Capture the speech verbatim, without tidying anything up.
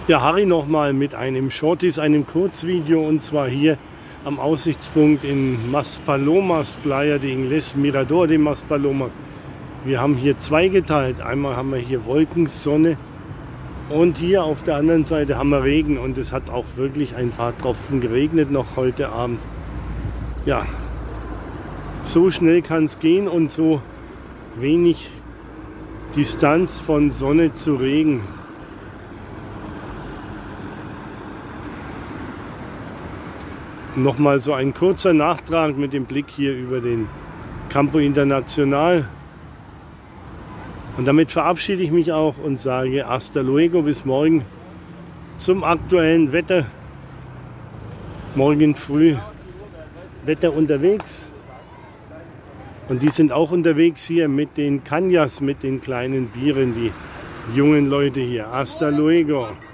Ja, Harry nochmal mit einem Shorties, einem Kurzvideo, und zwar hier am Aussichtspunkt in Maspalomas, Playa de Ingles, Mirador de Maspalomas. Wir haben hier zweigeteilt. Einmal haben wir hier Wolken, Sonne und hier auf der anderen Seite haben wir Regen, und es hat auch wirklich ein paar Tropfen geregnet noch heute Abend. Ja, so schnell kann es gehen und so wenig Distanz von Sonne zu Regen. Nochmal so ein kurzer Nachtrag mit dem Blick hier über den Campo Internacional. Und damit verabschiede ich mich auch und sage hasta luego, bis morgen zum aktuellen Wetter. Morgen früh Wetter unterwegs. Und die sind auch unterwegs hier mit den Cañas, mit den kleinen Bieren, die jungen Leute hier. Hasta luego.